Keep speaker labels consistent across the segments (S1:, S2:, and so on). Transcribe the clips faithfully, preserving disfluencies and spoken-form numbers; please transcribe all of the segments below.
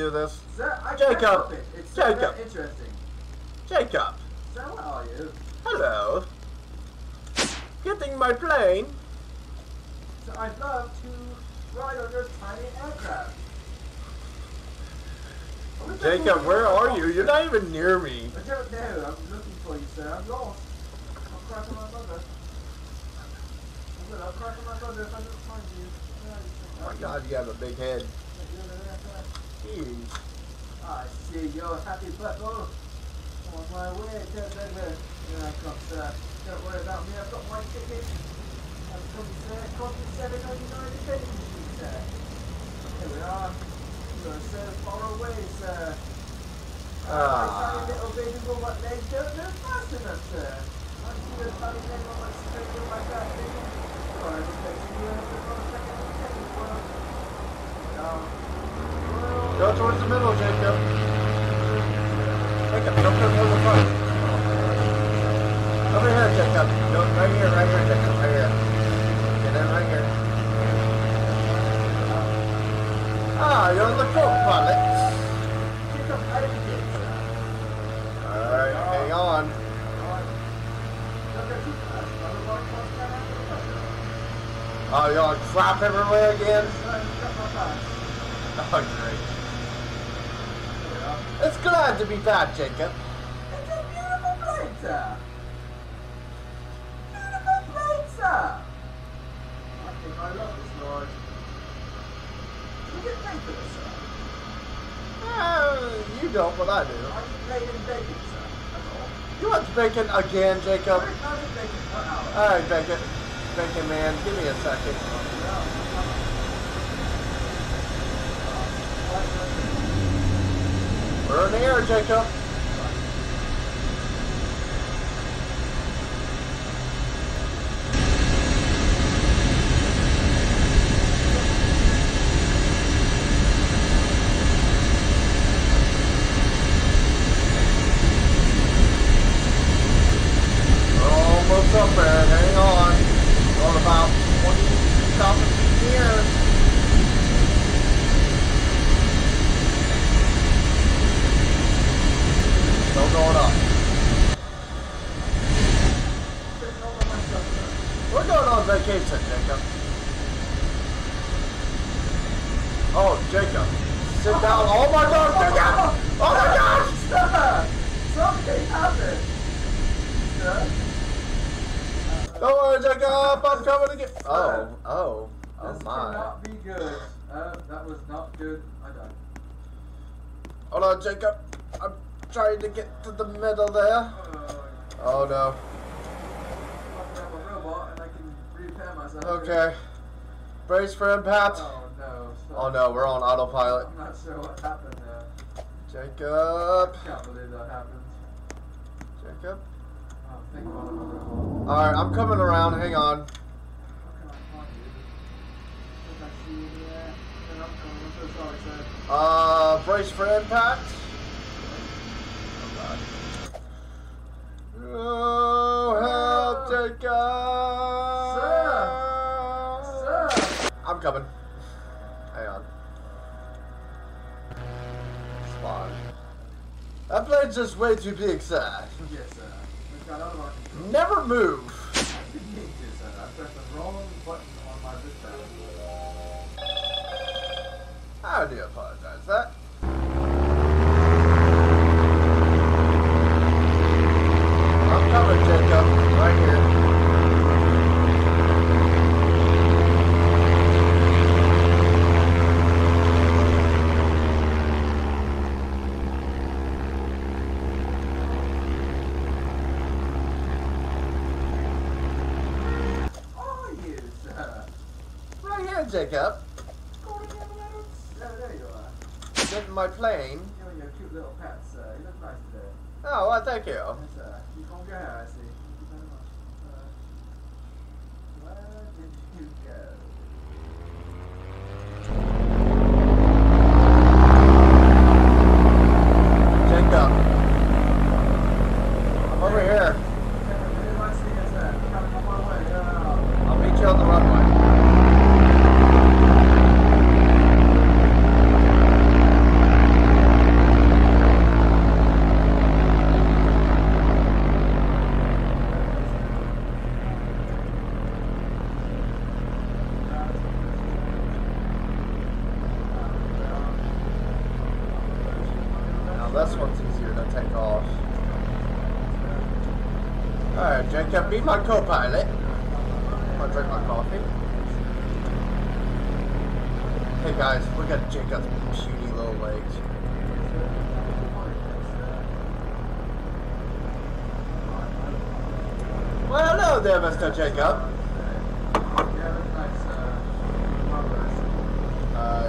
S1: do this.
S2: Sir, I
S1: Jacob.
S2: can't help it. It's so
S1: Jacob.
S2: very interesting.
S1: Jacob.
S2: Sir, where are you?
S1: Hello. Getting my plane?
S2: So I'd love to ride on your tiny aircraft.
S1: Jacob, where are you? You're not even near me.
S2: I don't know. I'm looking for you, sir. I'm lost. I'll cry for my mother. I will. I'll cry for my mother if I don't find you.
S1: Oh my God, you have a big head. Jeez.
S2: I see your happy butthole. On my way, there, there, there. Here I come, sir. Don't worry about me. I've got my ticket. I've come, sir. twenty-seven ninety-nine defending machine, sir. Here we are. You are so far away, sir.
S1: Ah.
S2: My tiny little baby robot legs don't move fast enough, sir. I see your tiny leg on my straight on my back, baby. You are expecting you as the most second in the world. Now,
S1: Go towards the middle, Jacob. Jacob, don't come from the front. Over here, Jacob. No, right here, right here, Jacob. Right here. Get in right here. Ah, you're on the co-pilot.
S2: Jacob, how did you get it, sir?
S1: Alright, hang on.
S2: Don't go too fast. Other one comes down after the pressure.
S1: Oh, you're on crap everywhere again?
S2: Sir, you got my back.
S1: Oh, great. It's glad to be back, Jacob.
S2: It's a beautiful plane, sir. Beautiful plane, sir. I think I love this, Lord. You get paid for this, sir.
S1: Uh, you don't, but I do.
S2: I get paid in bacon, sir. That's all.
S1: You want bacon again, Jacob?
S2: Where's my bacon per hour?
S1: Alright, bacon. Bacon man, give me a second. We're in the air, Jacob. We're almost up there. Hang on. We're on about twenty thousand feet in the air. Still going up. We're going on vacation, Jacob. Oh, Jacob. Sit down. Oh my God, Jacob! Oh my gosh!
S2: Sir! Something happened! Sir?
S1: Don't worry, Jacob. I'm coming to get. Oh, oh, oh
S2: This
S1: my.
S2: cannot be good. Uh, that was not good. I died.
S1: Hold on, Jacob. I'm trying to get to the middle there.
S2: Oh,
S1: Oh no.
S2: I'm a robot and I can repair myself.
S1: Okay. Brace for impact.
S2: Oh no. Stop.
S1: Oh no, we're on autopilot.
S2: I'm not sure what happened there.
S1: Jacob.
S2: I can't believe that happened.
S1: Jacob.
S2: Oh, thank God I'm a robot.
S1: Alright, I'm coming around. Hang on.
S2: How can I find you? If I see you there, then I'm coming. I'm so sorry, sir.
S1: Uh, brace for impact. Oh God. Oh, help, Jacob.
S2: Sir! Sir!
S1: I'm coming. Hang on. Spawn. That plane's just way too big, sir.
S2: Yes, sir. We've got out of our control.
S1: Never move.
S2: I didn't mean to, sir. I pressed the wrong button on my wristband.
S1: I do apologize for that. I'm coming, Jacob. Right here.
S2: Are you, sir?
S1: Right here, Jacob.
S2: Calling ambulance? Yeah, there you are.
S1: Getting my plane.
S2: You and your cute little pets, sir. You look nice today.
S1: Oh, well, thank you.
S2: Yes, sir. You combed your hair, I see. Thank you very much. Uh, where did you go?
S1: Jacob. I'm over here.
S2: Where did I see you, sir? I'm coming on my way. Yeah.
S1: I'll meet you on the runway. take off. Alright, Jacob, be my co-pilot. I'm gonna drink my coffee. Hey guys, look at Jacob's puny little legs. Well, hello there, Mister Jacob. Uh,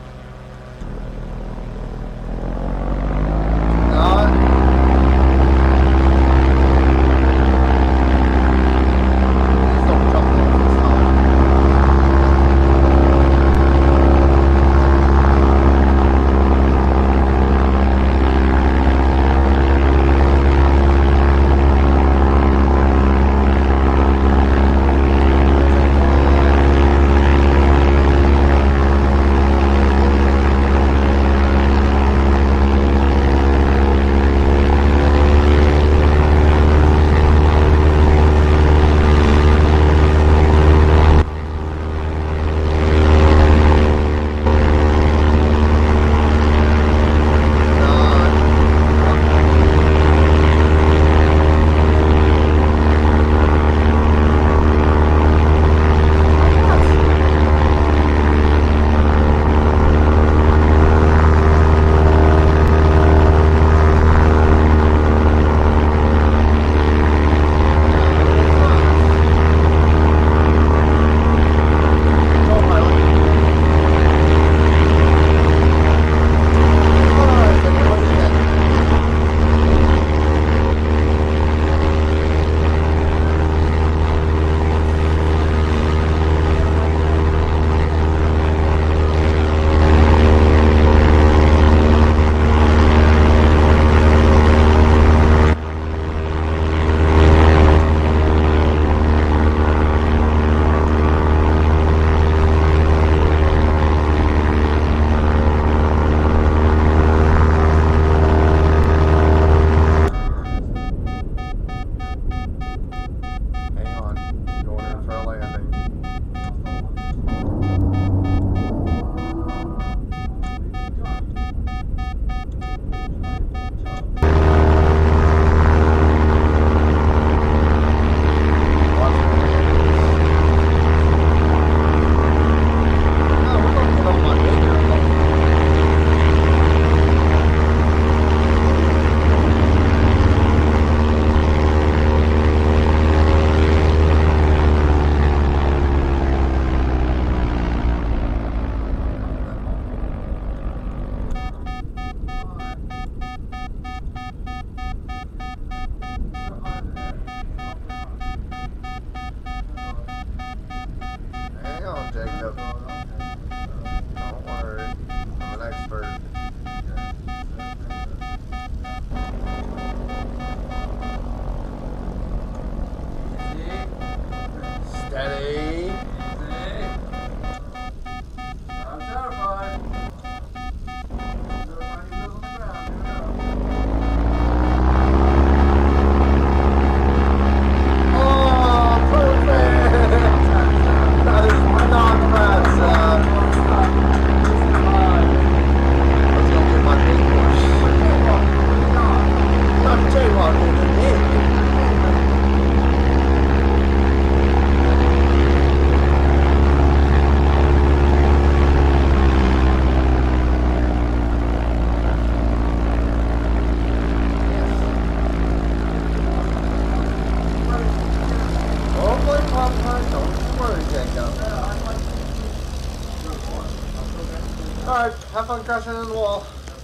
S1: Alright, have fun crashing in the wall.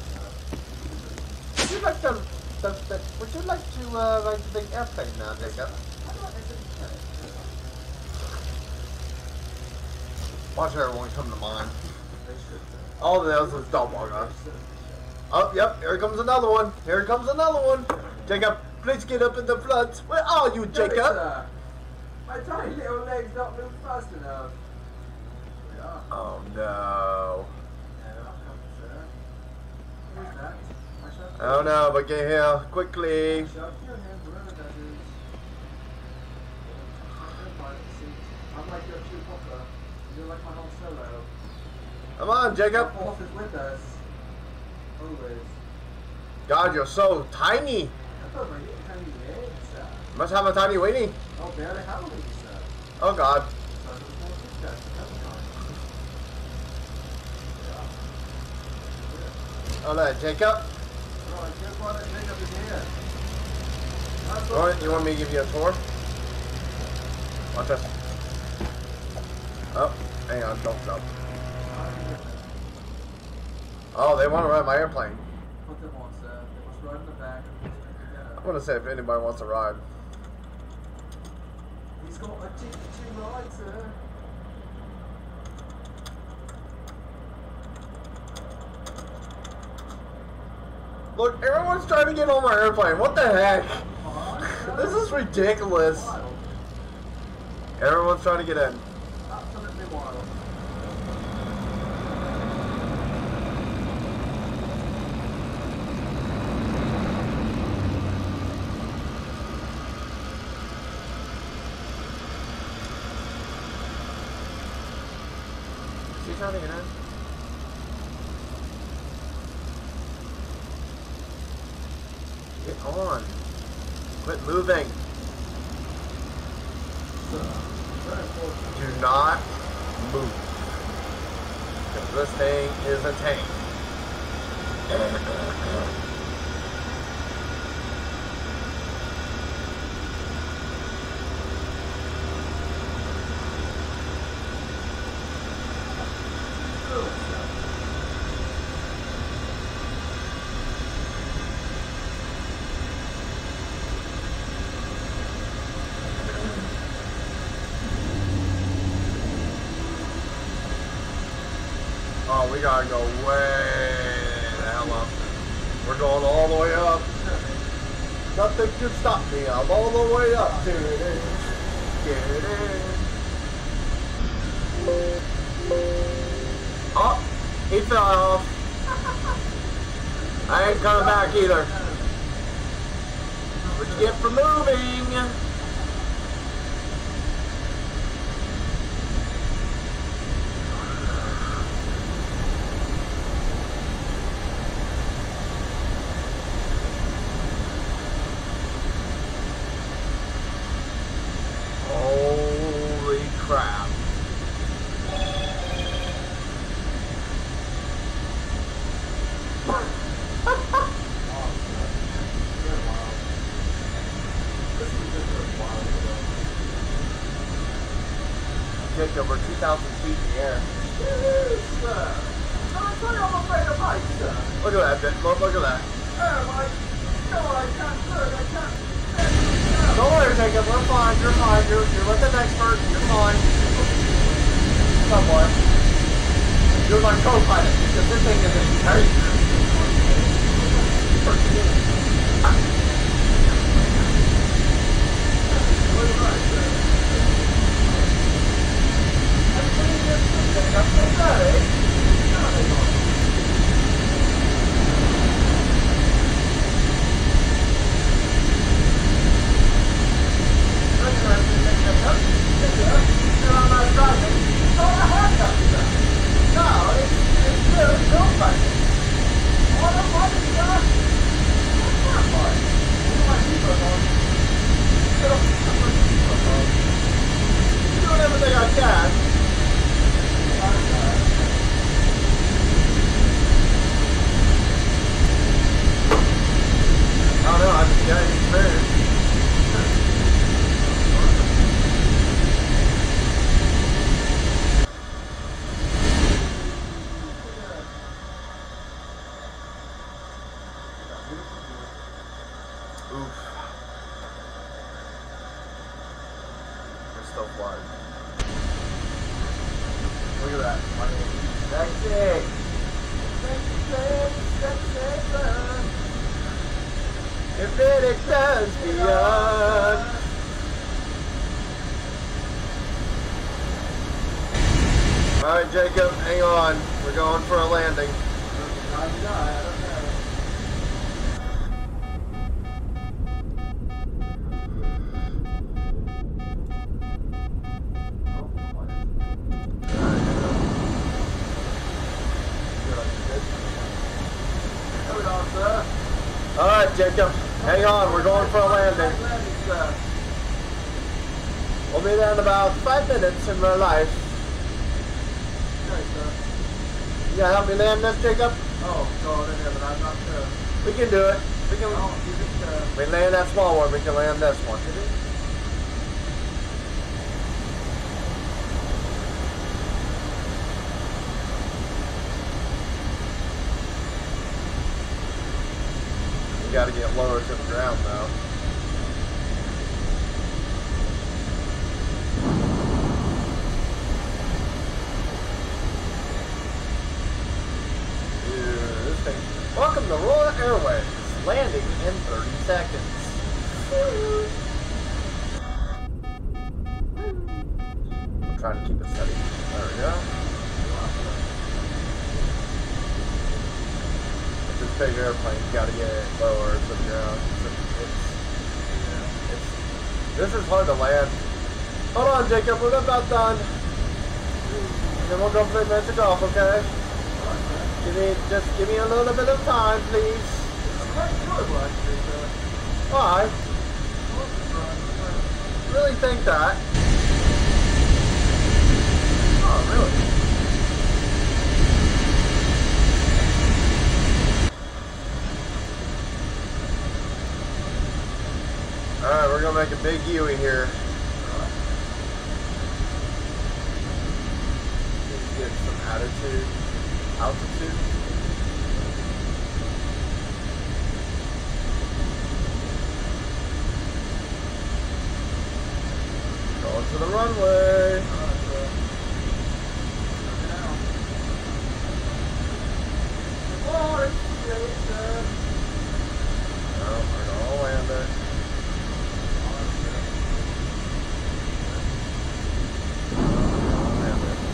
S1: Would you like to, the, the, would you like to uh, ride the big airplane now, Jacob? Watch everyone come to mine. All the others don't walk on. Oh, yep, here comes another one. Here comes another one. Jacob, please get up in the front. Where are you, Jacob?
S2: Sir, my tiny little legs don't move fast enough.
S1: Oh no. Oh no, but get here quickly. Come on, Jacob.
S2: Fourth is with us. Always.
S1: God, you're so tiny.
S2: I thought my tiny legs, sir.
S1: Must have a tiny weenie.
S2: Oh, barely have a weenie, sir.
S1: Oh God.
S2: So I was more discussed another time. Yeah.
S1: Oh, there, Jacob.
S2: Right, just want to take up in here.
S1: Alright, you want me to give you a tour? Watch this. Oh, hang on, don't jump. Oh, they want to ride my airplane.
S2: Put them on, sir. They must ride in the back.
S1: I'm gonna say if anybody wants to ride.
S2: He's got a G two ride, sir.
S1: Look, everyone's trying to get on my airplane. What the heck? This is ridiculous. Everyone's trying to get in.
S2: Absolutely wild.
S1: Is he trying to get in? Get on. Quit moving. Do not move. Because this thing is a tank. Oh, we gotta go way the hell up. We're going all the way up. Nothing can stop me. I'm all the way up. Get it in. Get it in. Oh, he fell off. I ain't coming back either. What you get for moving? Crap. Jacob, we're two thousand feet in the air.
S2: Yes, sir. I'm sorry, I'm afraid of heights, sir.
S1: Look at that, bit. Look, look at that.
S2: Oh, my God, I can't do it. I can't.
S1: Don't worry, Jacob. We're fine. You're fine. You're, you're with an expert. You're fine. Somewhat. You're my co-pilot because this thing is a tank. So far. Look at that. Sexy. Sexy, sexy, infinite times beyond. Alright, Jacob, hang on. We're going for a landing. Jacob. Hang on, we're going for a landing. We'll be there in about five minutes in real life. You gonna help me land this, Jacob?
S2: Oh, God, I never, I'm not sure.
S1: We can do it. We can.
S2: Oh, you just, uh,
S1: We land that small one. We can land this one. You gotta get lower to the ground though. Dude, this thing. Welcome to Royal Airways. Landing in thirty seconds. I'm trying to keep it steady. There we go. With this big airplane, you gotta get it lower to the ground. It's, it's, it's, this is hard to land. Hold on, Jacob, we're about done. And then we'll go play magic golf, okay? Give me, just give me a little bit of time, please. Why? Really think that? Oh, really? Alright, we're gonna make a big Yui here. Get some attitude, altitude. Going to the runway. No, we're gonna land it. Land it.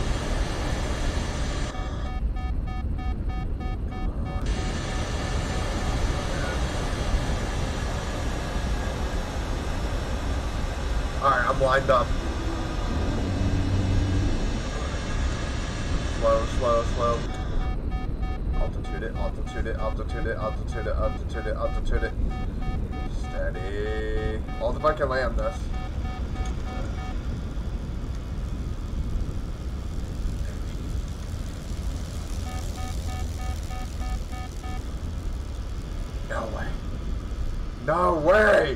S1: Alright, I'm lined up. Slow, slow, slow. Altitude it, altitude it, altitude it, altitude it, altitude it, altitude it. Steady. Hold if I can land this. No way. No way!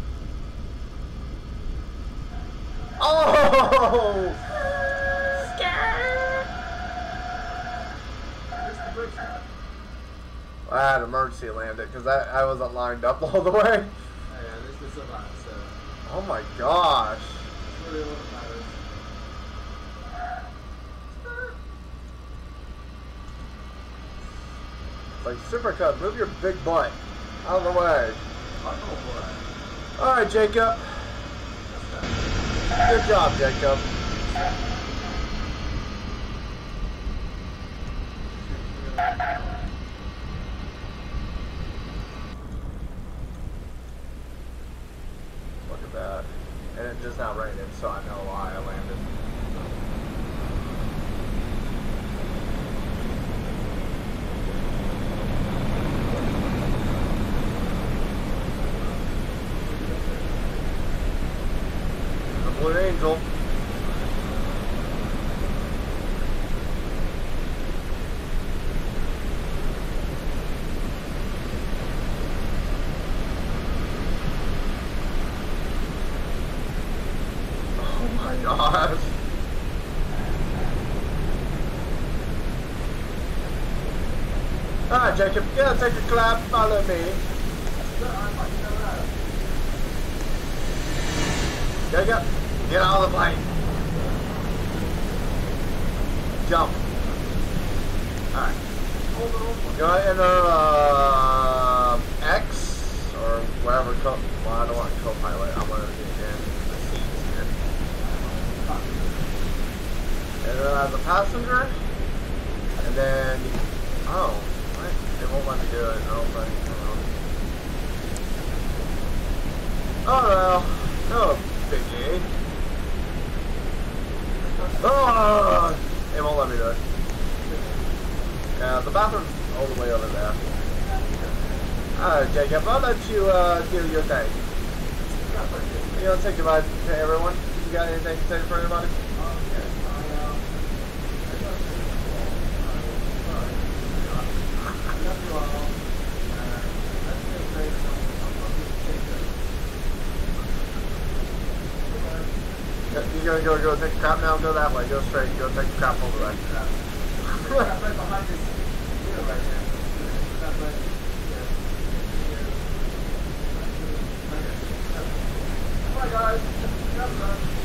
S1: Oh! Scared! I had emergency land it because I, I wasn't lined up all the way.
S2: Oh, yeah, this is about so.
S1: Oh my gosh.
S2: It's really what matters.
S1: Like Super Cub, move your big butt out of the way.
S2: Oh,
S1: Alright, Jacob. Good job, Jacob. Look at that. And it just not raining, so I know why I landed. Blue Angel. Oh my gosh. Alright, Jacob, yeah, take a clap, follow me. Jacob. Get out of the plane. Jump. Alright. Go ahead and enter uh, X or wherever. Co well, I don't want co-pilot. I want to get in the seats here. Enter as a passenger. And then. Oh. What? It won't let me do it. I don't think. Oh well. No biggie. Oh, it won't let me do it. Yeah, the bathroom's all the way over there. Alright, Jacob, I'll let you uh, do your thing. You want to say goodbye to everyone? You got anything to say for everybody? You're gonna go go take a crap now? Go that way. Go straight. Go take a crap over there.
S2: Bye guys.